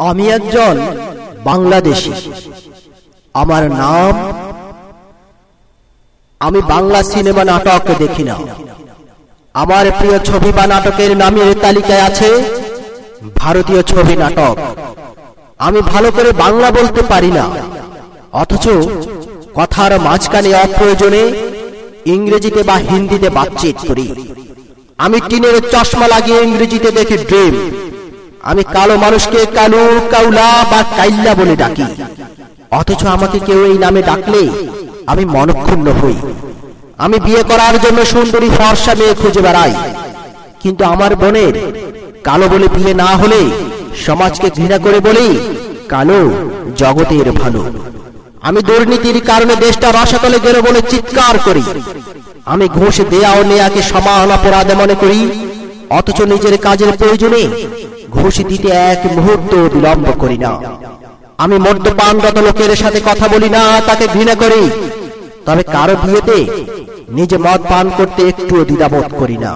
আমি একজন বাংলাদেশী। আমার নাম, আমি বাংলা সিনেমা নাটক দেখি না। আমার প্রিয় ছবি বা নাটকের নামের তালিকায় আছে ভারতীয় ছবি নাটক। আমি ভালো করে বাংলা বলতে পারি না, অথচ কথার মাঝখানে অপ্রয়োজনে ইংরেজিতে বা হিন্দিতে বাতচিত করি। আমি টিনের চশমা লাগিয়ে ইংরেজিতে দেখি ড্রিম। আমি কালো মানুষকে কালু, কাউলা বা কাইল্লা বলে ডাকি, অথচ আমাকে কেউ এই নামে ডাকলে আমি মনক্ষুণ্ণ হই। আমি বিয়ে করার জন্য সুন্দরী ফর্সা মেয়ে খুঁজে বেড়াই, কিন্তু আমার বোনের কালো বলে বিয়ে না হলে সমাজকে ঘৃণা করে বলি কালো জগতের ভালো। আমি দুর্নীতির কারণে দেশটা রসাতলে গেল বলে চিৎকার করি। আমি ঘুষ দেয়া ও নেয়াকে সমান অপরাধ মনে করি, অথচ নিজের কাজের প্রয়োজনে ঘুষ দিতে এক মুহূর্ত বিলম্ব করি না। আমি মদ্যপানরত লোকের সাথে কথা বলি না, তাকে ঘৃণা করি, তবে কারো বিয়েতে নিজে মদ পান করতে একটুও দ্বিধাবোধ করি না।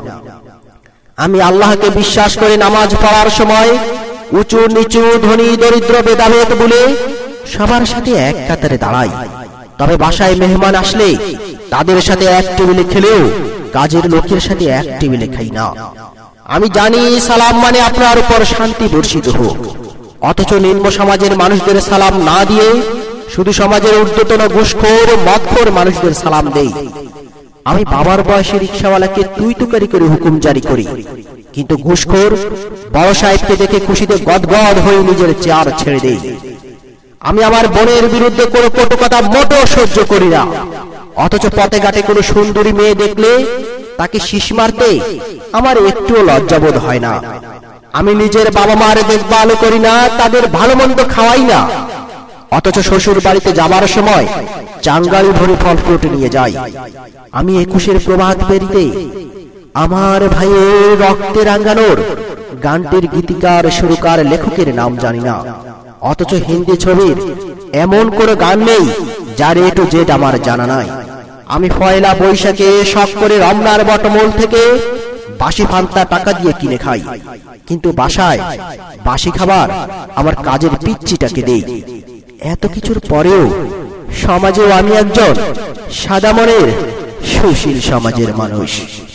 আমি আল্লাহকে বিশ্বাস করে নামাজ পড়ার সময় উঁচু নিচু, ধনী দরিদ্র ভেদাভেদ বলে সবার সাথে এক কাতারে দাঁড়াই, তবে বাসায় মেহমান আসলে তাদের সাথে এক টেবিলে খেলেও কাজের লোকের সাথে এক টেবিলে খাই না। আমি জানি সালাম মানে আপনার উপর শান্তি বর্ষিত হোক, অথচ নিম্ন সমাজের মানুষদের সালাম না দিয়ে শুধু সমাজের ঊর্ধ্বতন ঘুষখোর মদখোর মানুষদের সালাম দেই। আমি বাবার বয়সী রিক্সাওয়ালাকে তুই তুকারি করে হুকুম জারি করি, কিন্তু ঘুষখোর বড় সাহেবকে দেখে খুশিতে গদগদ হয়ে নিজের চেয়ার ছেড়ে দেই। আমি আমার বোনের বিরুদ্ধে কোনো কটু কথা মোটেও সহ্য করি না, অথচ পথে ঘাটে কোনো সুন্দরী মেয়ে দেখলে তাকে শীষ মারতে আমার একটুও লজ্জাবোধ হয় না। আমি নিজের বাবা মার দেখভাল করি না, তাদের ভালো মন্দ খাওয়াই না, অথচ শ্বশুর বাড়িতে যাবার সময় চাঙ্গালি ভরে ফল ফ্রুট নিয়ে যাই। আমি 21-এর প্রভাত পেরিতে আমার ভাইয়ের রক্তে রাঙ্গানোর গানটির গীতিকার, সুরকার, লেখকের নাম জানি না, অথচ হিন্দি ছবির এমন কোনো গান নেই যার এ টু জেড আমার জানা নাই। আমি পয়লা বৈশাখে শখ করে রমনার বটমূল থেকে বাসি ফান্তা টাকা দিয়ে কিনে খাই, কিন্তু বাসায় বাসি খাবার আমার কাজের পিচ্চিটাকে দেই। এত কিছুর পরেও সমাজেও আমি একজন সাদা মনের সুশীল সমাজের মানুষ।